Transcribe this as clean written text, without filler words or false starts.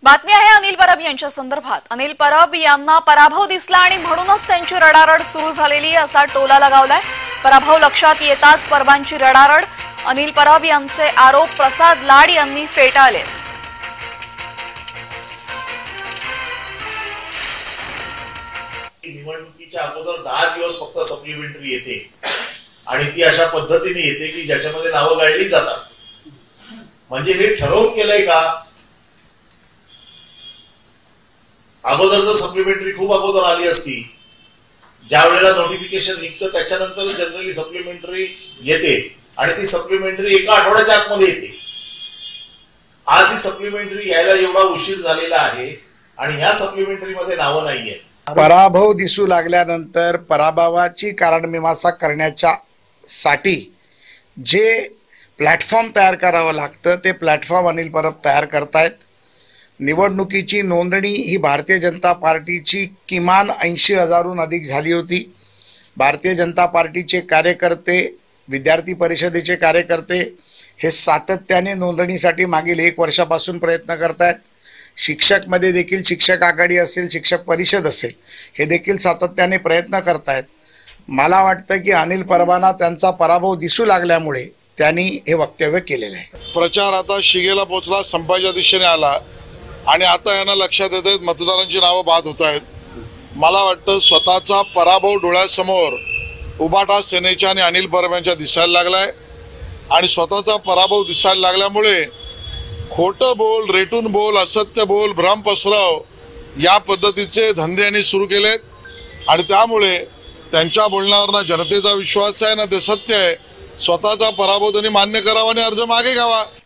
बातमी आहे अनिल परब यांच्या संदर्भात। अनिल परब यांना पराभव दिसला आणि म्हणूनच त्यांची रडारड सुरू झालेली असा टोला लगावलाय। पराभव लक्षात येताच परबांची रडारड। अनिल परब यांचे आरोप प्रसाद लाड यांनी फेटाळले। निवडणुकीच्या अगोदर 10 दिवस फक्त सप्लिमेंटरी येते आणि ती अशा पद्धतीने येते की ज्याच्यामध्ये नावं गाळली जातात। म्हणजे हे ठरवून केलंय का? अगोदर जर सप्लिमेंटरी खूप अगोदर आली असती, ज्या वेळेला नोटिफिकेशन निघतं त्याच्यानंतर जनरली सप्लिमेंटरी येते आणि ती सप्लिमेंटरी एका आठवड्याच्या आतमध्ये येते। आज ही सप्लिमेंटरी यायला एवढा उशीर झालेला आहे आणि ह्या सप्लिमेंटरी मध्ये नावं नाहीये। पराभव दिसू लागल्यानंतर पराभवाची कारणमीमांसा करण्याच्या साठी जे प्लॅटफॉर्म तयार करावं लागतं ते प्लॅटफॉर्म अनिल परब तयार करतायत। निवडणुकीची नोंदणी ही भारतीय जनता पार्टीची किमान 80,000हून अधिक झाली होती। भारतीय जनता पार्टीचे कार्यकर्ते, विद्यार्थी परिषदेचे कार्यकर्ते हे सातत्याने नोंदणीसाठी मागील 1 वर्षापासून प्रयत्न करतायत। शिक्षकमध्ये देखील शिक्षक आघाडी असेल, शिक्षक परिषद असेल, हे देखील सातत्याने प्रयत्न करतायत। मला वाटतं की अनिल परबांना त्यांचा पराभव दिसू लागल्यामुळे त्यांनी हे वक्तव्य केलेलं आहे। प्रचार आता शिगेला पोहोचला, संपायच्या दिशेने आला आणि आता यांना लक्षात येत आहेत मतदारांची नावं बाद होत आहेत। मला वाटतं स्वतःचा पराभव डोळ्यासमोर उबाटा सेनेच्या आणि अनिल परब यांच्या दिसायला लागलाय आणि स्वतःचा पराभव दिसायला लागल्यामुळे खोटं बोल, रेटून बोल, असत्य बोल, भ्रम पसरव या पद्धतीचे धंदे यांनी सुरू केलेत आणि त्यामुळे त्यांच्या बोलण्यावर ना जनतेचा विश्वास आहे ना ते सत्य आहे। स्वतःचा पराभव त्यांनी मान्य करावा आणि अर्ज मागे घ्यावा।